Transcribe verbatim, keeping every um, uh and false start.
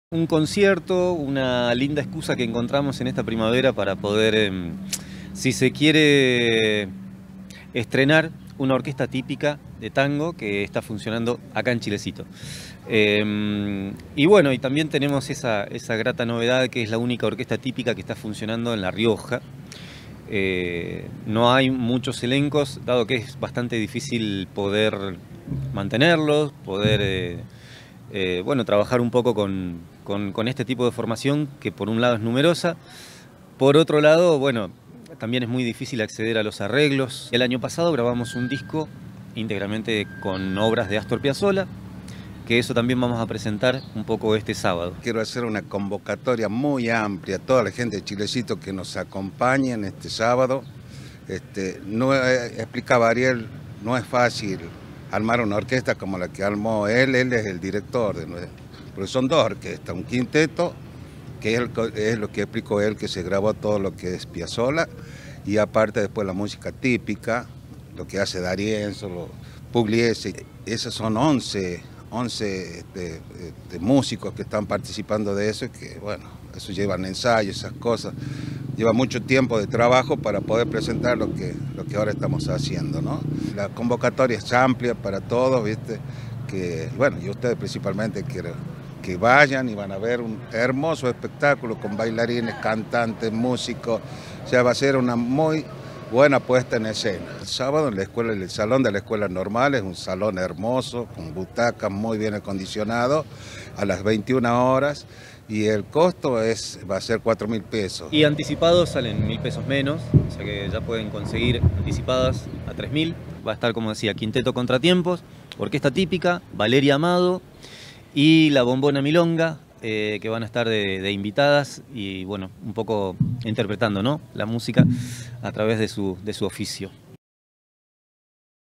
Un concierto, una linda excusa que encontramos en esta primavera para poder, eh, si se quiere, estrenar una orquesta típica de tango que está funcionando acá en Chilecito. Eh, y bueno, y también tenemos esa, esa grata novedad que es la única orquesta típica que está funcionando en La Rioja. Eh, no hay muchos elencos, dado que es bastante difícil poder mantenerlos, poder... Eh, Eh, bueno, trabajar un poco con, con, con este tipo de formación que por un lado es numerosa, por otro lado, bueno, también es muy difícil acceder a los arreglos. El año pasado grabamos un disco íntegramente con obras de Astor Piazzolla, que eso también vamos a presentar un poco este sábado. Quiero hacer una convocatoria muy amplia a toda la gente de Chilecito que nos acompañen este sábado. Este, no, eh, explicaba Ariel, no es fácil armar una orquesta como la que armó él, él es el director, de, porque son dos orquestas, un quinteto, que es, el, es lo que explicó él, que se grabó todo lo que es Piazzolla, y aparte después la música típica, lo que hace D'Arienzo, lo Pugliese. Esos son once, once de, de músicos que están participando de eso, y que bueno, eso llevan ensayos, esas cosas. Lleva mucho tiempo de trabajo para poder presentar lo que, lo que ahora estamos haciendo, ¿no? La convocatoria es amplia para todos, ¿viste? Que, bueno, y ustedes principalmente quiero que vayan y van a ver un hermoso espectáculo con bailarines, cantantes, músicos. O sea, va a ser una muy buena puesta en escena. El sábado en la escuela, el salón de la escuela normal es un salón hermoso, con butacas muy bien acondicionado, a las veintiuna horas. Y el costo es, va a ser cuatro mil pesos. Y anticipados salen mil pesos menos, o sea que ya pueden conseguir anticipadas a tres mil. Va a estar, como decía, Quinteto Contratiempos, Orquesta Típica, Valeria Amado y la Bombona Milonga, eh, que van a estar de, de invitadas y bueno, un poco interpretando, ¿no?, la música a través de su, de su oficio.